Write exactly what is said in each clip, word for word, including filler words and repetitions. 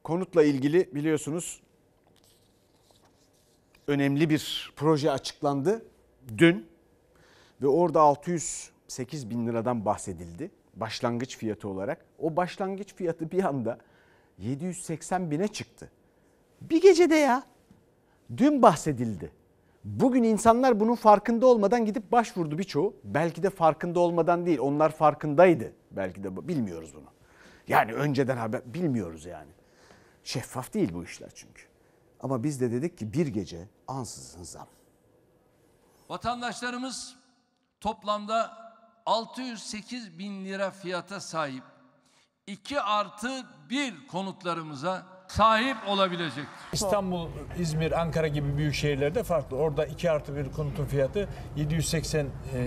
konutla ilgili biliyorsunuz önemli bir proje açıklandı dün ve orada altı yüz sekiz bin liradan bahsedildi başlangıç fiyatı olarak. O başlangıç fiyatı bir anda yedi yüz seksen bine çıktı. Bir gecede ya. Dün bahsedildi. Bugün insanlar bunun farkında olmadan gidip başvurdu birçoğu. Belki de farkında olmadan değil. Onlar farkındaydı. Belki de bilmiyoruz bunu. Yani önceden haber bilmiyoruz yani. Şeffaf değil bu işler çünkü. Ama biz de dedik ki bir gece ansızın zam. Vatandaşlarımız toplamda altı yüz sekiz bin lira fiyata sahip iki artı bir konutlarımıza sahip olabilecektir. İstanbul, İzmir, Ankara gibi büyük şehirlerde farklı. Orada iki artı bir konutun fiyatı yedi yüz seksen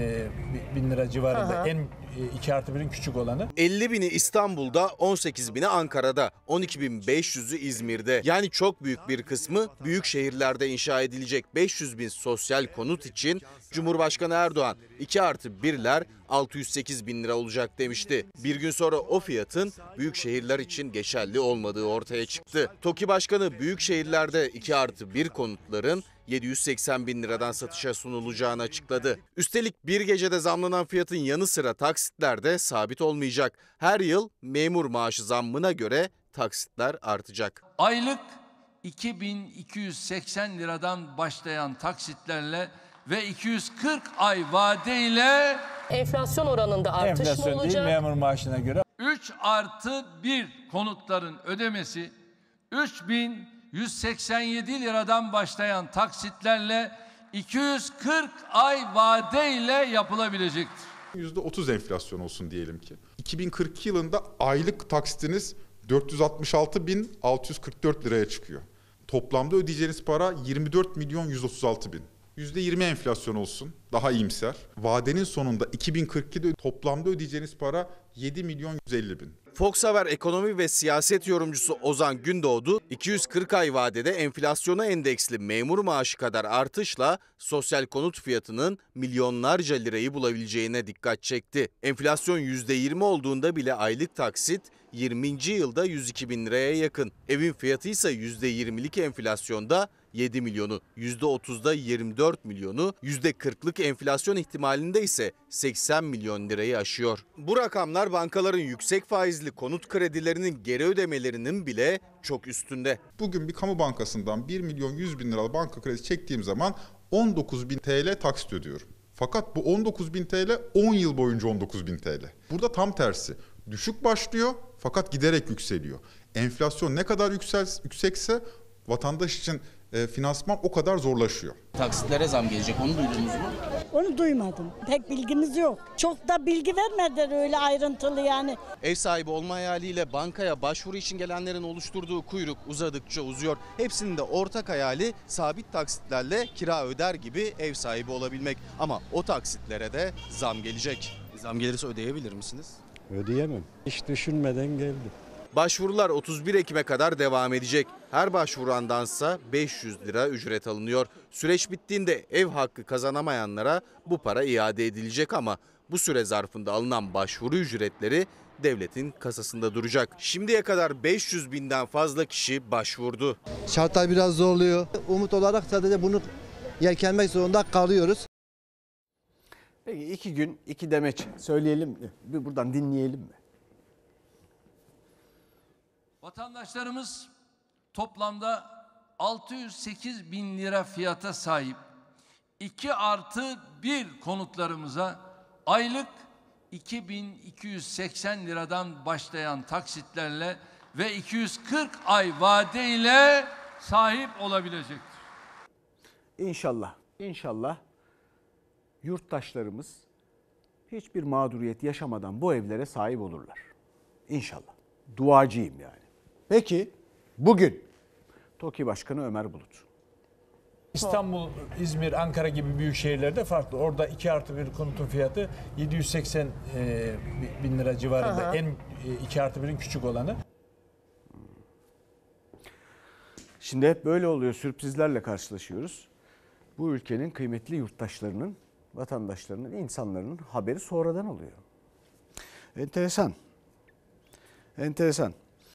bin lira civarında. Aha. En iki artı birin küçük olanı. elli bini İstanbul'da, on sekiz bini Ankara'da, on iki bin beş yüzü İzmir'de. Yani çok büyük bir kısmı büyük şehirlerde inşa edilecek beş yüz bin sosyal konut için Cumhurbaşkanı Erdoğan iki artı birler altı yüz sekiz bin lira olacak demişti. Bir gün sonra o fiyatın büyük şehirler için geçerli olmadığı ortaya çıktı. TOKİ Başkanı büyük şehirlerde iki artı bir konutların yedi yüz seksen bin liradan satışa sunulacağını açıkladı. Üstelik bir gecede zamlanan fiyatın yanı sıra taksitler de sabit olmayacak. Her yıl memur maaşı zammına göre taksitler artacak. Aylık iki bin iki yüz seksen liradan başlayan taksitlerle ve iki yüz kırk ay vadeyle enflasyon oranında artış enflasyon mı olacak? Değil, memur maaşına göre. üç artı bir konutların ödemesi üç bin yüz seksen yedi liradan başlayan taksitlerle iki yüz kırk ay vadeyle yapılabilecektir. yüzde otuz enflasyon olsun diyelim ki. iki bin kırk iki yılında aylık taksitiniz dört yüz altmış altı bin altı yüz kırk dört liraya çıkıyor. Toplamda ödeyeceğiniz para yirmi dört milyon yüz otuz altı bin. yüzde yirmi enflasyon olsun, daha iyimser. Vadenin sonunda iki bin kırk ikide toplamda ödeyeceğiniz para yedi milyon yüz elli bin. Fox Haber ekonomi ve siyaset yorumcusu Ozan Gündoğdu, iki yüz kırk ay vadede enflasyona endeksli memur maaşı kadar artışla sosyal konut fiyatının milyonlarca lirayı bulabileceğine dikkat çekti. Enflasyon yüzde yirmi olduğunda bile aylık taksit yirminci yılda yüz iki bin liraya yakın. Evin fiyatı ise yüzde yirmilik enflasyonda yedi milyonu, yüzde otuzda yirmi dört milyonu, yüzde kırklık enflasyon ihtimalinde ise seksen milyon lirayı aşıyor. Bu rakamlar bankaların yüksek faizli konut kredilerinin geri ödemelerinin bile çok üstünde. Bugün bir kamu bankasından bir milyon yüz bin liralık banka kredi çektiğim zaman on dokuz bin T L taksit ödüyorum. Fakat bu on dokuz bin T L on yıl boyunca on dokuz bin T L. Burada tam tersi. Düşük başlıyor fakat giderek yükseliyor. Enflasyon ne kadar yüksel, yüksekse vatandaş için e, finansman o kadar zorlaşıyor. Taksitlere zam gelecek, onu duydunuz mu? Onu duymadım. Pek bilgimiz yok. Çok da bilgi vermediler öyle ayrıntılı yani. Ev sahibi olma hayaliyle bankaya başvuru için gelenlerin oluşturduğu kuyruk uzadıkça uzuyor. Hepsinin de ortak hayali sabit taksitlerle kira öder gibi ev sahibi olabilmek. Ama o taksitlere de zam gelecek. Zam gelirse ödeyebilir misiniz? Ödeyemem. Hiç düşünmeden geldi. Başvurular otuz bir Ekim'e kadar devam edecek. Her başvurandansa beş yüz lira ücret alınıyor. Süreç bittiğinde ev hakkı kazanamayanlara bu para iade edilecek ama bu süre zarfında alınan başvuru ücretleri devletin kasasında duracak. Şimdiye kadar beş yüz binden fazla kişi başvurdu. Şartlar biraz zorluyor. Umut olarak sadece bunu yelkenmek zorunda kalıyoruz. Peki iki gün iki demeç söyleyelim mi? Bir buradan dinleyelim mi? Vatandaşlarımız toplamda altı yüz sekiz bin lira fiyata sahip iki artı bir konutlarımıza aylık iki bin iki yüz seksen liradan başlayan taksitlerle ve iki yüz kırk ay vadeyle sahip olabilecektir. İnşallah, inşallah yurttaşlarımız hiçbir mağduriyet yaşamadan bu evlere sahip olurlar. İnşallah. Duacıyım yani. Peki bugün TOKİ Başkanı Ömer Bulut. İstanbul, İzmir, Ankara gibi büyük şehirlerde farklı. Orada iki artı bir konutun fiyatı yedi yüz seksen bin lira civarında. Aha. En iki artı birin küçük olanı. Şimdi hep böyle oluyor. Sürprizlerle karşılaşıyoruz. Bu ülkenin kıymetli yurttaşlarının, vatandaşlarının, insanların haberi sonradan oluyor. Enteresan. Enteresan.